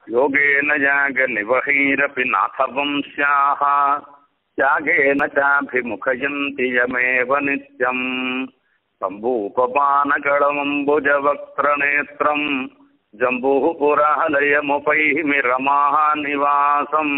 யோகேன யாக நிவகைரபி நாதவம்ஸ்யாஹ யாகேன சாபிமுகயந்தி யமேவ நித்யம் சம்பூபபானகளமம்புஜவக்த்ரநேத்ரம் ஜம்பூபுராலயமுபைமி ரமாஹ நிவாசம்.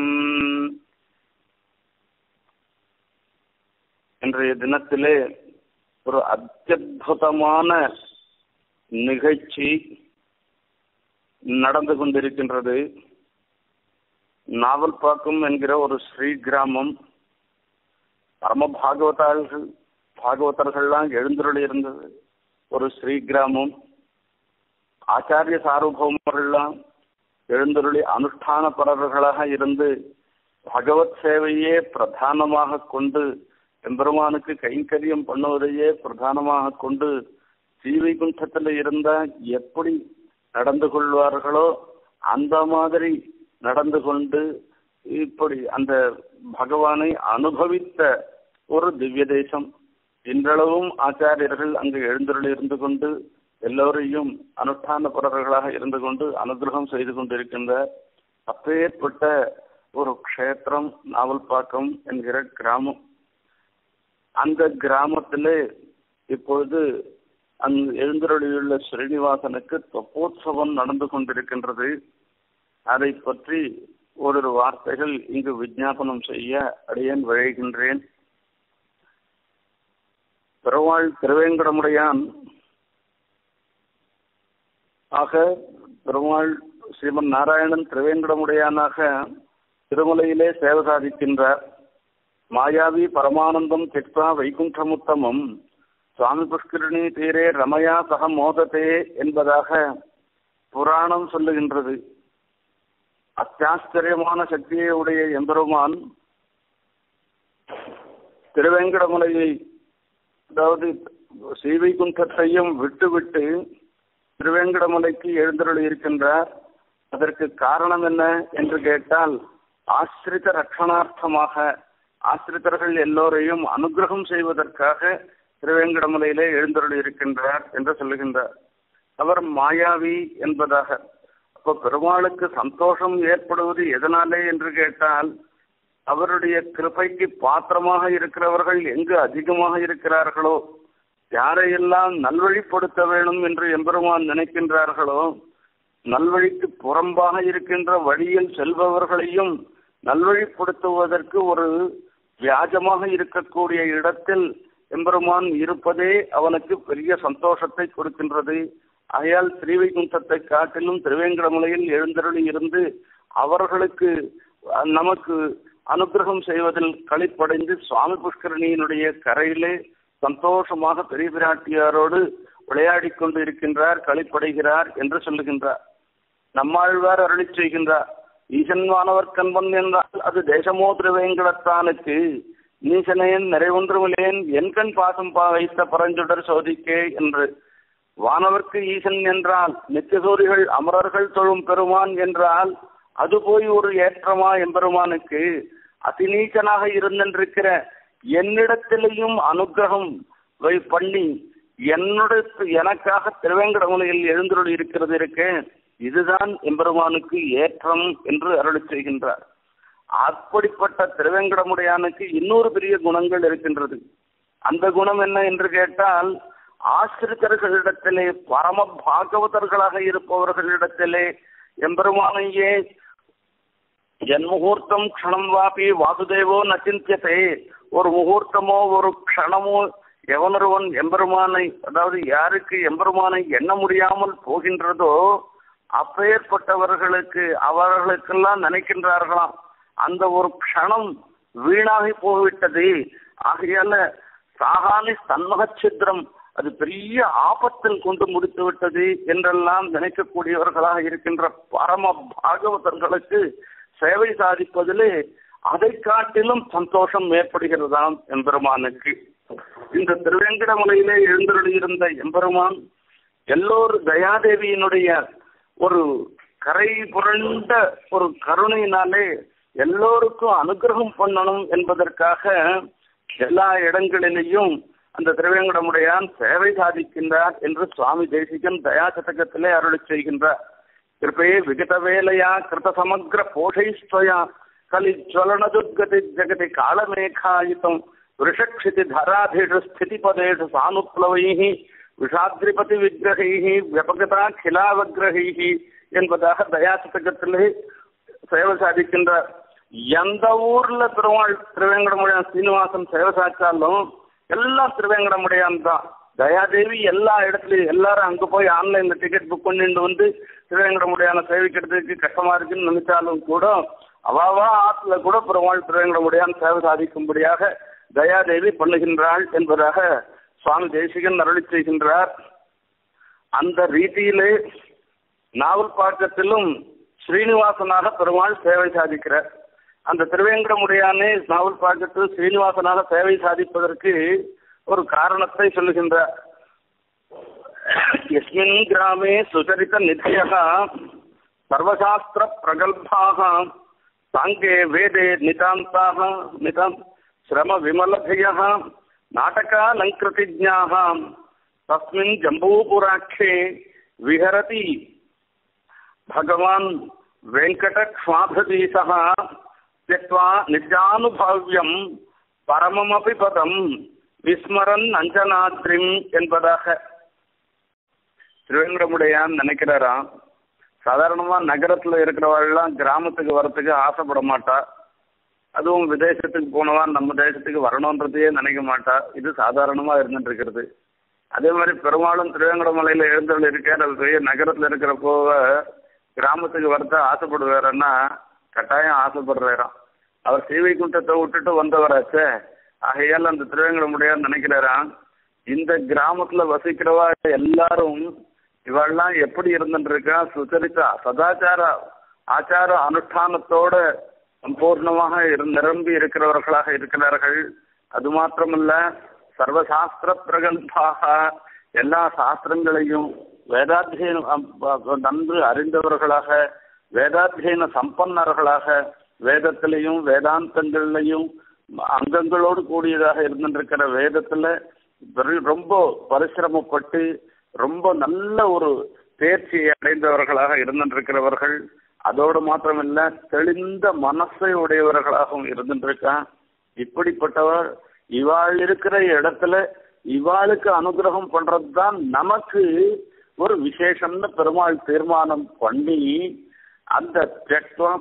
இன்றைய தினத்திலே ஒரு அத்யுதமான நிகழ்ச்சி நடந்து கொண்டிருக்கின்றது. நாவல்பாக்கம் என்கிற ஒரு ஸ்ரீ கிராமம், பரம பாகவதர்கள்லாம் எழுந்தருளி இருந்தது ஒரு ஸ்ரீ கிராமம். ஆச்சாரிய சார்வபௌமர்கள்லாம் எழுந்தருளி அனுஷ்டான பரர்களாக இருந்து பகவத் சேவையே பிரதானமாக கொண்டு எம்பெருமானுக்கு கைங்கரியம் பண்ணுவதையே பிரதானமாக கொண்டு ஸ்ரீவைகுண்டத்தில் இருந்தால் எப்படி நடந்து கொள்வார்களோ அந்த மாதிரி நடந்து கொண்டு இப்படி அந்த பகவானை அனுபவித்த ஒரு திவ்ய தேசம். இன்றளவும் ஆச்சாரியர்கள் அங்கு எழுந்தருளி இருந்து கொண்டு எல்லோரையும் அனுஷ்டான பரர்களாக இருந்து கொண்டு அனுகிரகம் செய்து கொண்டிருக்கின்ற அப்பேற்பட்ட ஒரு க்ஷேத்திரம் நாவல்பாக்கம் என்கிற கிராமம். அந்த கிராமத்திலே இப்பொழுது அங்கு எழுந்தருளியுள்ள ஸ்ரீனிவாசனுக்கு தொப்போத்சவம் நடந்து கொண்டிருக்கின்றது. அதை பற்றி ஓரிரு வார்த்தைகள் இங்கு விஞ்ஞாபனம் செய்ய அடியேன் விழைகின்றேன். பெருமாள் திருவேங்கடமுடையான் ஆக பெருமாள் ஸ்ரீமன் நாராயணன் திருவேங்கடமுடையானாக திருமலையிலே சேவை சாதிக்கின்றார். மாயாவி பரமானந்தம் திக்வா வைகுண்டமுத்தமம் சுவாமி புஷ்கரணி தீரே ரமயா சக மோதத்தே என்பதாக புராணம் சொல்லுகின்றது. அத்தியாச்சரியமான சக்தியை உடைய எம்பெருமான் திருவேங்கடமலையை, அதாவது ஸ்ரீவைகுண்டத்தையும் விட்டுவிட்டு திருவேங்கடமலைக்கு எழுந்தருளி இருக்கின்றார். அதற்கு காரணம் என்ன என்று கேட்டால், ஆசிரித ரட்சணார்த்தமாக ஆசிரித்தர்கள் எல்லோரையும் அனுகிரகம் செய்வதற்காக திருவேங்கடமலையிலே எழுந்தருளி இருக்கின்றார் என்று சொல்லுகின்றார். அவர் மாயாவி என்பதாக. அப்போ பெருமாளுக்கு சந்தோஷம் ஏற்படுவது எதனாலே என்று கேட்டால், அவருடைய கிருபைக்கு பாத்திரமாக இருக்கிறவர்கள் எங்கு அதிகமாக இருக்கிறார்களோ, யாரையெல்லாம் நல்வழிப்படுத்த வேணும் என்று எம்பெருமான் நினைக்கின்றார்களோ, நல்வழிக்கு புறம்பாக இருக்கின்ற வழியில் செல்பவர்களையும் நல்வழிப்படுத்துவதற்கு ஒரு வியாஜமாக இருக்கக்கூடிய இடத்தில் எம்பெருமான் இருப்பதே அவனுக்கு பெரிய சந்தோஷத்தை கொடுக்கின்றது. ஆகையால் ஸ்ரீவைகுண்டத்தை காட்டிலும் திருவேங்கடமலையில் எழுந்தருளி இருந்து அவர்களுக்கு நமக்கு அனுகிரகம் செய்வதில் களிப்படைந்து சுவாமி புஷ்கரணியினுடைய கரையிலே சந்தோஷமாக பெரிய பிராட்டியாரோடு விளையாடி கொண்டு இருக்கின்றார், களிப்படைகிறார் என்று சொல்லுகின்றார். நம்மாழ்வார் அருளி செய்கின்றார், ஈசன்வானவர் கண்பன் என்றால் அது தேசமோ திருவேங்கடத்தானுக்கு, நீசனேன் நிறைவொன்றுமில்லேன் என்கண் பாசம் வைத்த பரஞ்சுடர் சோதிக்கே என்று. வானவர்க்கு ஈசன் என்றால் நித்தியசூரிகள் அமரர்கள் தொழும் பெருமான் என்றால் அது போய் ஒரு ஏற்றமா எம்பெருமானுக்கு? அதிநீச்சனாக இருந்திருக்கிற என்னிடத்திலேயும் அனுகிரகம் பண்ணி எனக்காக திருவேங்கடமலையில் எழுந்தருளி இருக்கிறது இருக்கு, இதுதான் எம்பெருமானுக்கு ஏற்றம் என்று அருளி செய்கின்றார். அப்படிப்பட்ட திருவேங்கடமுடையானுக்கு இன்னொரு பெரிய குணங்கள் இருக்கின்றது. அந்த குணம் என்ன என்று கேட்டால், ஆசிரித்தர்களிடத்திலே பரம பாகவதர்களாக இருப்பவர்களிடத்திலே எம்பெருமானையே என் முகூர்த்தம் க்ஷணம் வாபி வாசுதேவோ நச்சிந்தியதே, ஒரு முகூர்த்தமோ ஒரு க்ஷணமோ எவனொருவன் எம்பெருமானை, அதாவது யாருக்கு எம்பெருமானை எண்ண முடியாமல் போகின்றதோ அப்பேற்பட்டவர்களுக்கு அவர்களுக்கெல்லாம் நினைக்கின்றார்களாம் அந்த ஒரு க்ஷணம் வீணாகி போய்விட்டது. ஆகையால சாகானி சன்மகச்சித்திரம், அது பெரிய ஆபத்தில் கொண்டு முடித்து விட்டது என்றெல்லாம் நினைக்கக்கூடியவர்களாக இருக்கின்ற பரம பாகவதர்களுக்கு சேவை சாதிப்பதிலே அதை காட்டிலும் சந்தோஷம் ஏற்படுகிறதாம் எம்பெருமானுக்கு. இந்த திருவேங்கடமலையிலே எழுந்தருளியிருந்த எம்பெருமான் எல்லோரும் தயாதேவியினுடைய ஒரு கரை புரண்ட ஒரு கருணையினாலே எல்லோருக்கும் அனுகிரகம் பண்ணணும் என்பதற்காக எல்லா இடங்களிலேயும் அந்த திருவேங்கடமுடையான் சேவை சாதிக்கின்றார் என்று சுவாமி தேசிகன் தயாசதகத்திலே அருளி செய்கின்றார். கிருபே விகதவேலையா கிருத சமக்ர போஷைஸ்வயா கலிஜ்வலனதுர்கதி ஜகதி காலமேகாயிதம் விருஷக்ஷிதி தராதேஷு ஸ்திதிபதேஷு சானுப்ளவைः விஷாத்ரிபதி விக்கிரகைः வியபகதா கிலாவக்கிரகைः என்பதாக தயாசதகத்திலே சேவை சாதிக்கின்றார். எந்த ஊர்ல பெருமாள் திருவேங்கடமுடையான் சீனிவாசன் சேவை சாய்ச்சாலும் எல்லாம் திருவேங்கடமுடையான் தான். தயாதேவி எல்லா இடத்துலயும் எல்லாரும் அங்க போய் ஆன்லைன்ல டிக்கெட் புக் பண்ணிட்டு வந்து திருவேங்கடமுடையான சேவிக்கிறதுக்கு கஷ்டமா இருக்குன்னு நினைச்சாலும் கூட அவாவா ஆத்துல கூட பெருமாள் திருவேங்கடமுடையான் சேவை சாதிக்கும்படியாக தயாதேவி பண்ணுகின்றாள் என்பதாக சுவாமி தேசிகன் அருளி செய்கின்றார். அந்த ரீதியிலே நாவல் பாக்கத்திலும் ஸ்ரீனிவாசனாக பெருமாள் சேவை சாதிக்கிறார். அந்த திருவேங்கடமுடையானே நாவல் பாக்கத்தில் ஸ்ரீனிவாசனாக சேவை சாதிப்பதற்கு ஒரு காரணத்தை சொல்லுகின்றார். யஸ்மின் கிராமே சுசரித நித்யः சர்வசாஸ்திர பிரகல்பாः சாங்கே வேதே நிதாந்தாः நிதம் ஸ்ரம விமலபயः நாடகாலங்கிருதிஜ்ஞாः தஸ்மின் ஜம்பூபுராட்சே விஹரதி பகவான் வெங்கடக்ஷ்மாபதீசः त्यक्त्वा நித்யானுபவ்யம் பரமமபி பதம் விஸ்மரன் அஞ்சனாத்ரிம் என்பதாக திருவேங்கடமுடையான் நினைக்கிறாராம். சாதாரணமா நகரத்துல இருக்கிறவர்கள்லாம் கிராமத்துக்கு வரத்துக்கு ஆசைப்பட மாட்டா. அதுவும் விதேசத்துக்கு போனவா நம்ம தேசத்துக்கு வரணுன்றதையே நினைக்க மாட்டா. இது சாதாரணமா இருந்துட்டு இருக்கிறது. அதே மாதிரி பெருமாளும் திருவேங்கடமலையில எழுந்தருள் இருக்கார். அது நகரத்துல இருக்கிற போவ கிராமத்துக்கு வரத்த ஆசைப்படுவாருன்னா கட்டாயம் ஆசைப்படுறாராம். அவர் ஸ்ரீவைகுண்டத்தை விட்டுட்டு வந்தவராச்சே. ஆகையால் அந்த திருவேங்கடமுடையார் நினைக்கிறாராம், இந்த கிராமத்துல வசிக்கிறவா எல்லாரும் இவெல்லாம் எப்படி இருந்துட்டு இருக்கா, சுச்சரித்தா சதாச்சார ஆச்சார அனுஷ்டானத்தோட சம்பூர்ணமாக நிரம்பி இருக்கிறவர்களாக இருக்கிறார்கள். அது மாத்திரமல்ல, சர்வசாஸ்திர பிரகல்பாக எல்லா சாஸ்திரங்களையும் வேதாத்தியனம் நன்கு அறிந்தவர்களாக, வேதாத்தியன சம்பன்னர்களாக, வேதத்திலையும் வேதாந்தங்களிலையும் அங்கங்களோடு கூடியதாக இருந்திருக்கிற வேதத்துல ரொம்ப பரிசிரமப்பட்டு ரொம்ப நல்ல ஒரு தேர்ச்சியை அடைந்தவர்களாக இருந்திருக்கிறவர்கள். அதோடு மாத்திரமில்ல, தெளிந்த மனசை உடையவர்களாகவும் இருந்துருக்கா. இப்படிப்பட்டவர் இவாள் இருக்கிற இடத்துல இவாளுக்கு அனுகிரகம் பண்றதுதான் நமக்கு ஒரு விசேஷம்னு பெருமாள் தீர்மானம் பண்ணி அந்த தியக்த்வா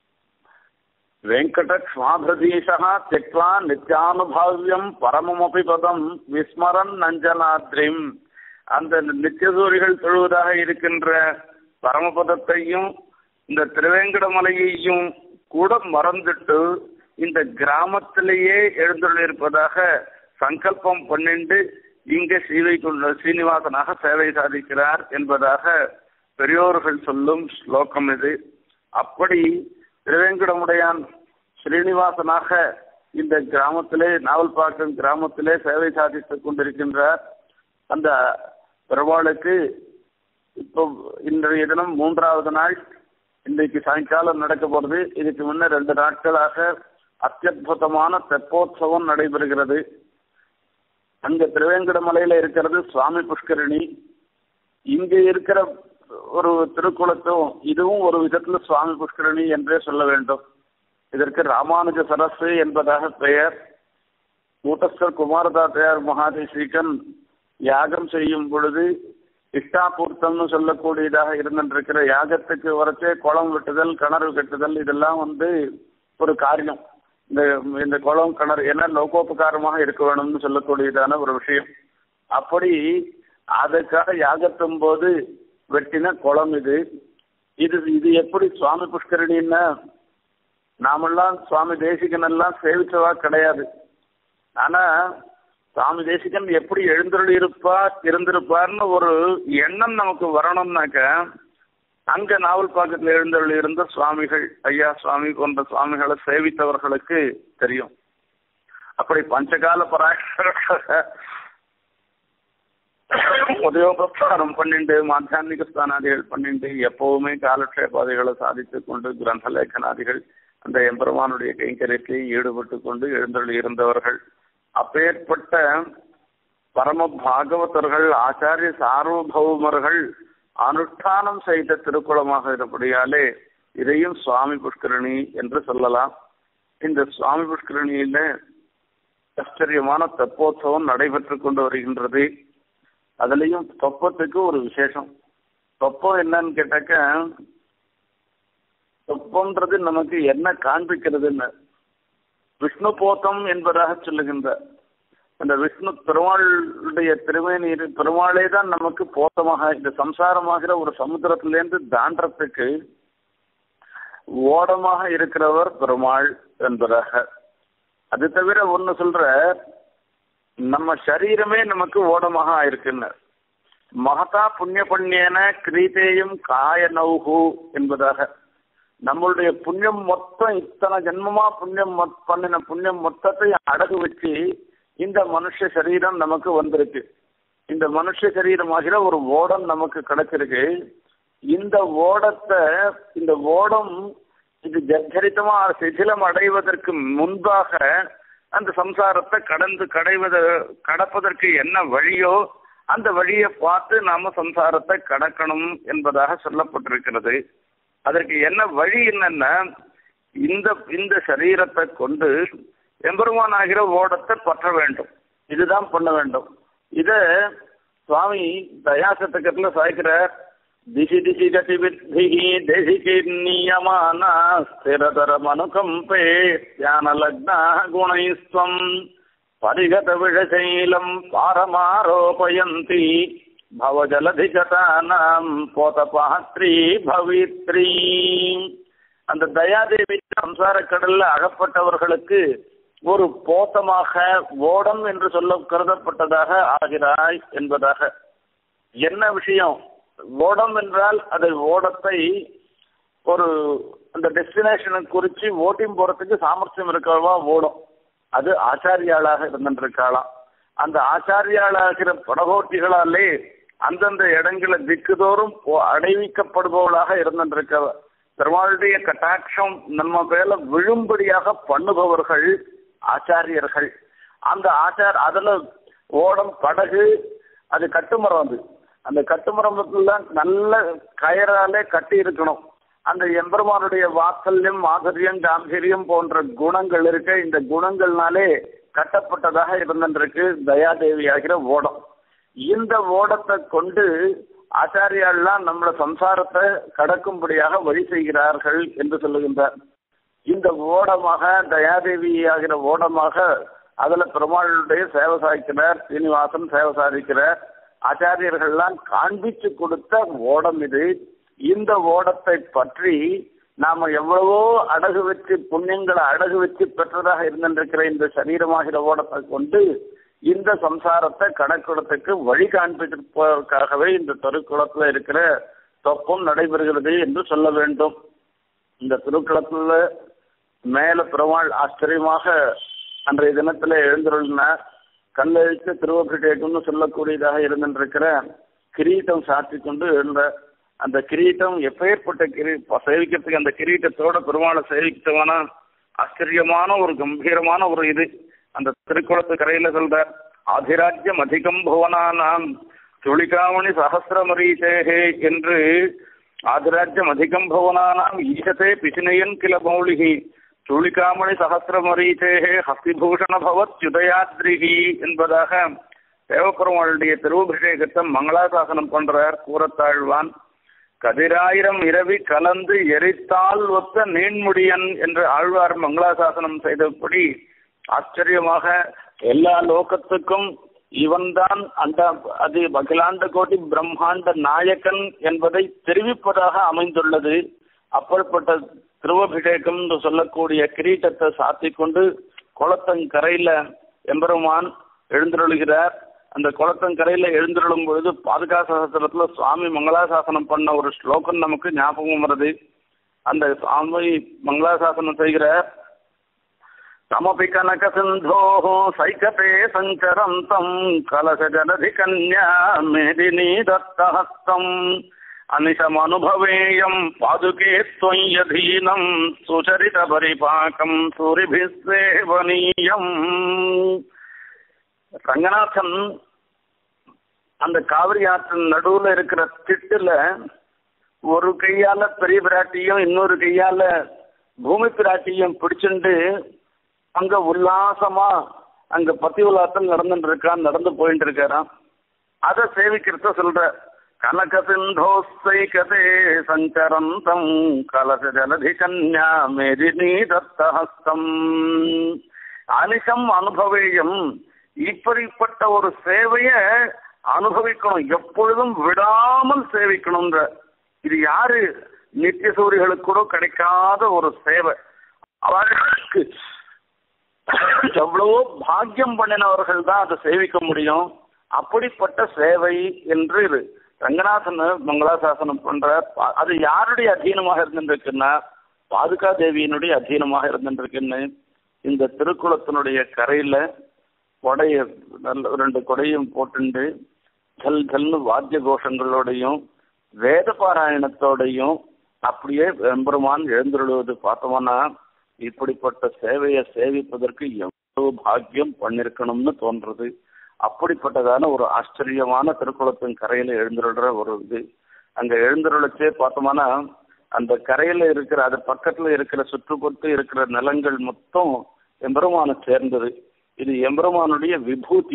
வெங்கடக்ஷ்மாபதீசः தியக்த்வா நித்யானுபாவ்யம் பரமமபி பதம் விஸ்மரன் அஞ்சனாத்ரிம், அந்த நித்தியசூரிகள் தொழுவதாக இருக்கின்ற பரமபதத்தையும் இந்த திருவேங்கடமலையையும் கூட மறந்துட்டு இந்த கிராமத்திலேயே எழுந்துள்ளிருப்பதாக சங்கல்பம் பண்ணிண்டு இங்கே சீனிவாசனாக சேவை சாதிக்கிறார் என்பதாக பெரியோர்கள் சொல்லும் ஸ்லோகம் இது. அப்படி திருவேங்கடமுடையான் ஸ்ரீனிவாசனாக இந்த கிராமத்திலே நாவல்பாக்கம் கிராமத்திலே சேவை சாதித்துக் கொண்டிருக்கின்றார். அந்த பெருமாளுக்கு இப்போ இன்றைய தினம் 3வது நாள். இன்றைக்கு சாயங்காலம் நடக்க போறது. இதுக்கு முன்ன 2 நாட்களாக அத்தியுதமான தெப்போத்சவம் நடைபெறுகிறது. அங்க திருவேங்கடமலையில இருக்கிறது சுவாமி புஷ்கரணி. இங்க இருக்கிற ஒரு திருக்குளத்தும் இதுவும் ஒரு விதத்துல சுவாமி புஷ்கரணி என்றே சொல்ல வேண்டும். இதற்கு ராமானுஜ சரஸ்வ என்பதாக பெயர். கூட்டஸ்தர் குமாரதாத்தையார் மகாதேசிகன் யாகம் செய்யும் பொழுது இஷ்டாபூர்த்தம்னு சொல்லக்கூடியதாக இருந்திருக்கிற யாகத்துக்கு வரச்சே குளம் வெட்டுதல், கிணறு வெட்டுதல், இதெல்லாம் ஒரு காரியம். இந்த குளம் கிணறு ஏன்னா லோகோபகாரமாக இருக்க வேணும்னு சொல்லக்கூடியதான ஒரு விஷயம். அப்படி அதுக்காக யாகத்தும் போது வெட்டின குளம் இது. இது எப்படி சுவாமி புஷ்கரணின்னா, நாமெல்லாம் சுவாமி தேசிகன் எல்லாம் சேவிச்சவா கிடையாது. ஆனா சுவாமி தேசிகன் எப்படி இருந்திருப்பார்னு ஒரு எண்ணம் நமக்கு வரணும்னாக்க அங்க நாவல்பாக்கத்தில் எழுந்தருளி இருந்த சுவாமிகள், ஐயா சுவாமி போன்ற சுவாமிகளை சேவித்தவர்களுக்கு தெரியும். அப்படி பஞ்சகால பராயண உதயோபசாரம் பண்ணிண்டு மாத்தியான்மிக ஸ்தானாதிகள் பண்ணிண்டு எப்பவுமே காலக்ஷேபாதிகளை சாதித்து கொண்டு கிரந்த லேಖனாதிகள் அந்த எம்பெருமானுடைய கைங்கரியத்தில் ஈடுபட்டு கொண்டு எழுந்தருளி இருந்தவர்கள். அப்பேற்பட்ட பரம பாகவதர்கள், ஆச்சாரிய சார்வபௌமர்கள் அனுஷ்டானம் செய்த திருக்குளமாக இருப்படியாலே இதையும் சுவாமி புஷ்கரணி என்று சொல்லலாம். இந்த சுவாமி புஷ்கரணியில ஆச்சரியமான தெப்போத்சவம் நடைபெற்று கொண்டு வருகின்றது. அதுலயும் தொப்பத்துக்கு ஒரு விசேஷம். தொப்பம் என்னன்னு கேட்டாக்க, தொப்பம்ன்றது நமக்கு என்ன காண்பிக்கிறதுன்னு விஷ்ணு போத்தம் என்பதாக சொல்லுகின்ற அந்த விஷ்ணு பெருமாளுடைய திருமேனீர் பெருமாளே தான் நமக்கு போத்தமாக இந்த சம்சாரமாகிற ஒரு சமுத்திரத்திலேருந்து தாண்டறதுக்கு ஓடமாக இருக்கிறவர் பெருமாள் என்பதாக. அது தவிர ஒன்னு சொல்ற, நம்ம சரீரமே நமக்கு ஓடமாக ஆயிருக்குன்னு. மகதா புண்ணிய புண்ணியன கிரீதேயும் காய நௌகு என்பதாக நம்மளுடைய புண்ணியம் மொத்தம் இத்தனை ஜென்மமா புண்ணியம் பண்ணின புண்ணியம் மொத்தத்தை அடகு வச்சு இந்த மனுஷ சரீரம் நமக்கு வந்திருக்கு. இந்த மனுஷ சரீரமாகிற ஒரு ஓடம் நமக்கு கிடைச்சிருக்கு. இந்த ஓடத்தை இந்த ஓடம் இது ஜர்ஜரித்தமா சிதிலம் அடைவதற்கு முன்பாக அந்த சம்சாரத்தை கடப்பதற்கு என்ன வழியோ அந்த வழியை பார்த்து நாம சம்சாரத்தை கடக்கணும் என்பதாக சொல்லப்பட்டிருக்கிறது. அதற்கு என்ன வழி என்னன்னா, இந்த சரீரத்தை கொண்டு எம்பெருமான் ஆகிற ஓடத்தை பற்ற வேண்டும். இதுதான் பண்ண வேண்டும். இத சுவாமி தயாசதகத்துல சாய்க்கிறார். திசி திசி கதி வித்தி தேசிகி நியமான ஸ்திரதர மனுகம்பே தியான லக்னா குணைஸ்வம் பரிகத விஷசைலம் பாரமாரோபயந்தி பவஜலதிகதானாம் போதபாத்ரி பவித்ரி. அந்த தயாதேவி சம்சார கடல்ல அகப்பட்டவர்களுக்கு ஒரு போத்தமாக ஓடம் என்று சொல்ல கருதப்பட்டதாக ஆகிறாய் என்பதாக. என்ன விஷயம்? ஓடம் என்றால் அதை ஓடத்தை ஒரு அந்த டெஸ்டினேஷனை குறிச்சு ஓட்டிங் போறதுக்கு சாமர்த்தியம் இருக்கவா ஓடும். அது ஆச்சாரியாளாக இருந்திருக்காளாம். அந்த ஆச்சாரியாளாகிற படகோட்டிகளாலே அந்தந்த இடங்களை திக்குதோறும் அடைவிக்கப்படுபவளாக இருந்திருக்க பெருமாளுடைய கட்டாட்சம் நம்ம மேல விழும்படியாக பண்ணுபவர்கள் ஆச்சாரியர்கள். அந்த அதுல ஓடம் படகு அது கட்டுமரம். அந்த கட்டுமரத்துல நல்ல கயராலே கட்டி இருக்கணும். அந்த எம்பெருமானுடைய வாத்சல்யம் மாதுரியம் காம்பீரியம் போன்ற குணங்கள் இருக்க இந்த குணங்கள்னாலே கட்டப்பட்டதாக இருந்திருக்கு தயாதேவி ஆகிற ஓடம். இந்த ஓடத்தை கொண்டு ஆச்சாரியாலாம் நம்மள சம்சாரத்தை கடக்கும்படியாக வழி செய்கிறார்கள் என்று சொல்லுகின்றார். இந்த ஓடமாக தயாதேவி ஆகிற ஓடமாக அதுல பெருமாளுடைய சேவை சாதிக்கிறார், சீனிவாசன் சேவை சாதிக்கிறார். ஆச்சாரியர்கள்லாம் காண்பிச்சு கொடுத்த ஓடம் இது. இந்த ஓடத்தை பற்றி நாம எவ்வளவோ அடகு வச்சு புண்ணியங்களை அடகு வச்சு பெற்றதாக இருந்திருக்கிற இந்த சரீரமாகிற ஓடத்தை கொண்டு இந்த சம்சாரத்தை கடற்குளத்துக்கு வழி காண்பிப்பதற்காகவே இந்த திருக்குளத்துல இருக்கிற தொப்பம் நடைபெறுகிறது என்று சொல்ல வேண்டும். இந்த திருக்குளத்துல மேல பெருமாள் ஆச்சரியமாக அன்றைய தினத்துல எழுந்துள்ளார். கல்லழித்து திருவபிஷேகம்னு சொல்லக்கூடியதாக இருந்திருக்கிற கிரீட்டம் சாத்தி கொண்டு எழுந்த அந்த கிரீட்டம் எப்பேற்பட்ட சேவிக்கிறதுக்கு அந்த கிரீட்டத்தோட பெருமாளை சேவித்தவனா ஆச்சரியமான ஒரு கம்பீரமான ஒரு இது. அந்த திருக்குளத்து கரையில சொல்ற ஆதிராஜ்யம் அதிகம் புவனானாம் துளிகாமணி சஹசிரமரீசேகே என்று ஆதிராஜ்யம் அதிகம் புவனானாம் ஈசத்தே பிசினையன் கில மௌலிகி துளிகாமணி சஹசிரமரீசேகே ஹஸ்திபூஷண பவத் யுதயாத்ரிகி என்பதாக தேவப்பெருமாளுடைய திருவபிஷேகத்தை மங்களாசாசனம் பண்றார் கூறத்தாழ்வான். கதிராயிரம் இரவி கலந்து எரித்தால் ஒத்த நீண்முடியன் என்று ஆழ்வார் மங்களாசாசனம் செய்தபடி ஆச்சரியமாக எல்லா லோகத்துக்கும் இவன்தான் அந்த அது அகிலாண்ட கோட்டி பிரம்மாண்ட நாயகன் என்பதை தெரிவிப்பதாக அமைந்துள்ளது. அப்படிப்பட்ட திருவபிஷேகம் என்று சொல்லக்கூடிய கிரீட்டத்தை சாத்தி கொண்டு குளத்தங்கரையில எம்பெருமான் எழுந்தருளுகிறார். அந்த குளத்தங்கரையில எழுந்தருளும் பொழுது பாதுகாசாசனத்துல சுவாமி மங்களாசாசனம் பண்ண ஒரு ஸ்லோகம் நமக்கு ஞாபகம் வருது. அந்த சுவாமி மங்களாசாசனம் செய்கிறார். தமபி கனக சிந்தோ சைகதே சஞ்சரந்தம் கலச ஜலதி கன்யா மேதினி தத்தஹஸ்தம் அனிஷமனுபவேயம் பாதுகே ஸ்வயதீனம் சுச்சரித பரிபாகம் சூரிபிஸ்ஸேவனீயம். ரங்கநாதன் அந்த காவிரி ஆற்றின் நடுவுல இருக்கிற திட்டுல ஒரு கையால பெரிய பிராட்டியும் இன்னொரு கையால பூமி பிராட்டியும் பிடிச்சுண்டு அங்க உல்லாசமா அங்க பத்தி உல்லாசம் நடந்து போயிட்டு இருக்காராம். அதை சேவிக்கிறத சொல்ற கனக சிந்தோஸ்தை கதே சஞ்சரந்தம் கலச ஜலதி கன்யா மேதினி தத்தஹஸ்தம் அனிஷம் அனுபவேயம். இப்படிப்பட்ட ஒரு சேவைய அனுபவிக்கணும், எப்பொழுதும் விடாமல் சேவிக்கணும்ன்ற. இது யாரு நித்திய சூரிகளுக்கு கூட கிடைக்காத ஒரு சேவை. அவர்களுக்கு எவ்வளவோ பாக்கியம் பண்ணினவர்கள் தான் அதை சேவிக்க முடியும். அப்படிப்பட்ட சேவை என்று ரங்கநாதன் மங்களாசாசனம் பண்ற. அது யாருடைய அധീனமாக இருந்துருக்குன்னா பாதுகா தேவியினுடைய அധീனமாக இருந்துருக்குன்னு இந்த திருக்குளத்தினுடைய கரையில கொடைய நல்ல 2 கொடையும் போட்டுண்டு ஜல் ஜல்னு வாத்திய கோஷங்களோடையும் வேத பாராயணத்தோடையும் அப்படியே எம்பெருமான் எழுந்துருவது பார்த்தோம்னா இப்படிப்பட்ட சேவையை சேவிப்பதற்கு எவ்வளவு பாக்கியம் பண்ணிருக்கணும்னு தோன்றது. அப்படிப்பட்டதான ஒரு ஆச்சரியமான திருக்குளத்தின் கரையில எழுந்துருடுற ஒரு இது. அங்க எழுந்துருளச்சே பார்த்தோம்னா அந்த கரையில இருக்கிற அது பக்கத்துல இருக்கிற சுற்றுப்பட்டு இருக்கிற நிலங்கள் மொத்தம் எம்பெருமான சேர்ந்தது. இது எம்பெருமானுடைய விபூதி.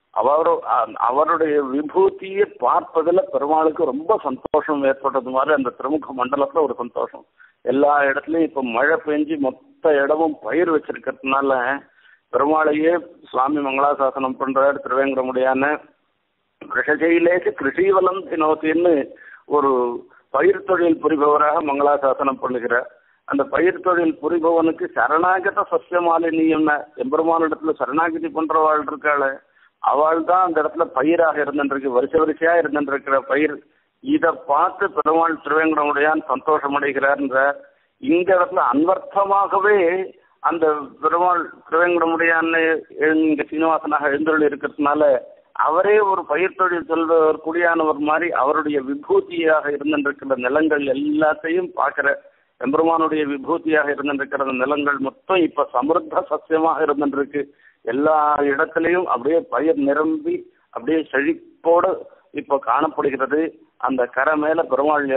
அவருடைய விபூதியை பார்ப்பதில் பெருமாளுக்கு ரொம்ப சந்தோஷம் ஏற்பட்டது மாதிரி அந்த திருமுக மண்டலத்துல ஒரு சந்தோஷம். எல்லா இடத்துலயும் இப்ப மழை பெஞ்சு மொத்த இடமும் பயிர் வச்சிருக்கிறதுனால பெருமாளையே சுவாமி மங்களாசாசனம் பண்றாரு. திருவேங்கடமுடியான கிருஷஜையிலேக்கு கிருஷிவலம் தினோத்தின்னு ஒரு பயிர் தொழில் புரிபவராக மங்களாசாசனம் பண்ணுகிறார். அந்த பயிர் தொழில் புரிபவனுக்கு சரணாகத சசியமாலினியம் எம்பெருமானிடத்துல சரணாகதி பண்றவாள் இருக்காள அவள் தான் அந்த இடத்துல பயிராக இருந்துருக்கு, வரிசையா இருந்துருக்கிற பயிர். இதை பார்த்து பெருமாள் திருவேங்கடமுடையான் சந்தோஷம் அடைகிறார்ன்ற. இந்த இடத்துல அன்வர்த்தமாகவே அந்த பெருமாள் திருவேங்கடமுடையான் இங்க சீனிவாசனாக எழுந்தருள் இருக்கிறதுனால அவரே ஒரு பயிர் தொழில் சொல்பவர் குடியானவர் மாதிரி அவருடைய விபூதியாக இருந்திருக்கிற நிலங்கள் எல்லாத்தையும் பார்க்கிற எம்பெருமானுடைய விபூதியாக இருந்திருக்கிற நிலங்கள் மொத்தம் இப்ப சமிருத்த சசியமாக இருந்துருக்கு. எல்லா இடத்திலையும் அப்படியே பயிர் நிரம்பி அப்படியே செழிப்போடு இப்ப காணப்படுகிறது. அந்த கரை மேல பெருமாள்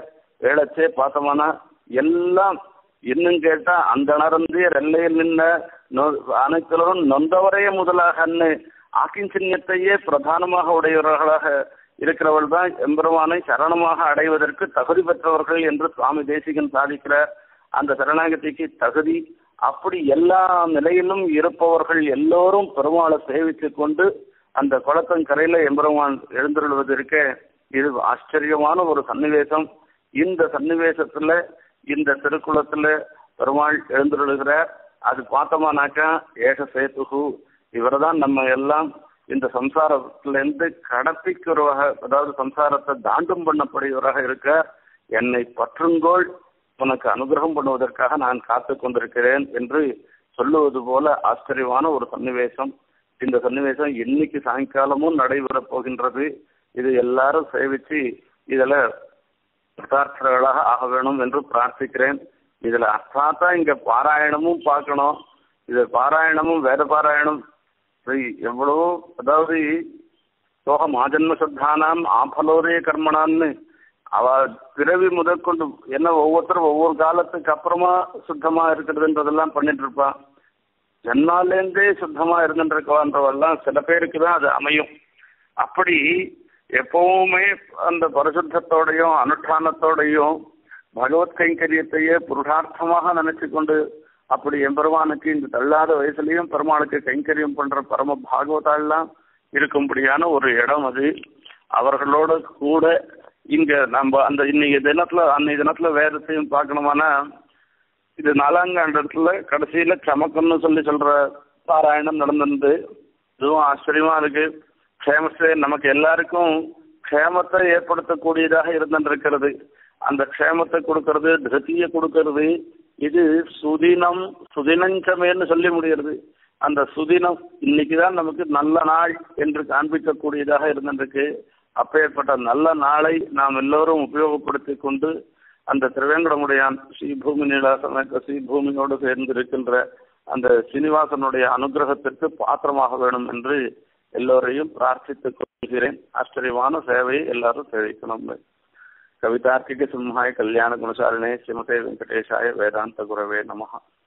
ஏழச்சே பார்த்தோம்னா எல்லாம் இன்னும் கேட்டா அந்த நரந்திய எல்லையில் நின்ன அனைத்திலும் நொந்தவரைய முதலாகன்னு ஆக்கிஞ்சின்யத்தையே பிரதானமாக உடையவர்களாக இருக்கிறவள் தான் எம்பெருமானை சரணமாக அடைவதற்கு தகுதி பெற்றவர்கள் என்று சுவாமி தேசிகன் சாதிக்கிறார். அந்த சரணாகதிக்கு தகுதி அப்படி எல்லா நிலையிலும் இருப்பவர்கள் எல்லோரும் பெருமாளை சேவித்து கொண்டு அந்த குளத்தின் கரையில எம்பெருமான் எழுந்துள்ளதற்க இது ஆச்சரியமான ஒரு சன்னிவேசம். இந்த சன்னிவேசத்துல இந்த திருக்குளத்துல பெருமாள் எழுந்துள்ளார். அது பார்த்தோமானாக்கா ஏக சேத்துகு இவர்தான் நம்ம எல்லாம் இந்த சம்சாரத்திலிருந்து கடத்திக்கிறவராக, அதாவது சம்சாரத்தை தாண்டும் பண்ணப்படுகிறவராக இருக்க. என்னை பற்றுங்கோள், உனக்கு அனுகிரகம் பண்ணுவதற்காக நான் காத்து கொண்டிருக்கிறேன் என்று சொல்லுவது போல ஆச்சரியமான ஒரு சன்னிவேசம். இந்த சன்னிவேசம் இன்னைக்கு சாயங்காலமும் நடைபெறப் போகின்றது. இது எல்லாரும் சேவிச்சு இதுல பிரதார்த்தர்களாக ஆக வேணும் என்று பிரார்த்திக்கிறேன். இதுல அர்த்தாத்தா இங்க பாராயணமும் பார்க்கணும். இது பாராயணமும் வேத பாராயணம் எவ்வளவோ, அதாவது சோக மாஜன்ம சத்தானாம் ஆபலோரே கர்மனான்னு அவ பிறவி முதற்கொண்டு என்ன ஒவ்வொருத்தரும் ஒவ்வொரு காலத்துக்கு அப்புறமா சுத்தமா இருக்கிறதுன்றதெல்லாம் பண்ணிட்டு இருப்பான். ஜன்மாலேருந்தே சுத்தமா இருந்துருக்கவான்றவெல்லாம் சில பேருக்கு தான் அது அமையும். அப்படி எப்பவுமே அந்த பரிசுத்தத்தோடையும் அனுஷ்டானத்தோடையும் பகவத் கைங்கரியத்தையே புருஷார்த்தமாக நினைச்சு கொண்டு அப்படி எம்பெருமானுக்கு இந்த தள்ளாத வயசுலயும் பெருமாளுக்கு கைங்கரியம் பண்ற பரம பாகவதாலாம் இருக்கும்படியான ஒரு இடம் அது. அவர்களோட கூட இங்க நம்ம அந்த அன்னைய தினத்துல வேதத்தையும் பார்க்கணுமானா இது 4ஆம் ஆண்டத்துல கடைசியில சமக்கம்னு சொல்ற பாராயணம் நடந்திருந்து இதுவும் ஆச்சரியமா இருக்கு. க்ஷேமத்தை நமக்கு எல்லாருக்கும் க்ஷேமத்தை ஏற்படுத்தக்கூடியதாக இருந்திருக்கிறது. அந்த க்ஷேமத்தை கொடுக்கறது, திருத்தியை கொடுக்கறது, இது சுதினஞ்சமேன்னு சொல்லி முடிகிறது. அந்த சுதினம் இன்னைக்குதான் நமக்கு நல்ல நாள் என்று காண்பிக்கக்கூடியதாக இருந்திருக்கு. அப்பேற்பட்ட நல்ல நாளை நாம் எல்லோரும் உபயோகப்படுத்தி கொண்டு அந்த திருவேங்கடமுடையான் ஸ்ரீபூமி நீலாசமேக ஸ்ரீபூமியோடு சேர்ந்து இருக்கின்ற அந்த சீனிவாசனுடைய அனுகிரகத்திற்கு பாத்திரமாக வேணும் என்று எல்லோரையும் பிரார்த்தித்துக் ஆச்சரியமான சேவையை எல்லாரும் தெரிவிக்கணும். கவிதார்க்கிக சிம்ஹாய கல்யாண குணசாலினே ஸ்ரீமதே வெங்கடேஷாய வேதாந்த குரவே நமஹ.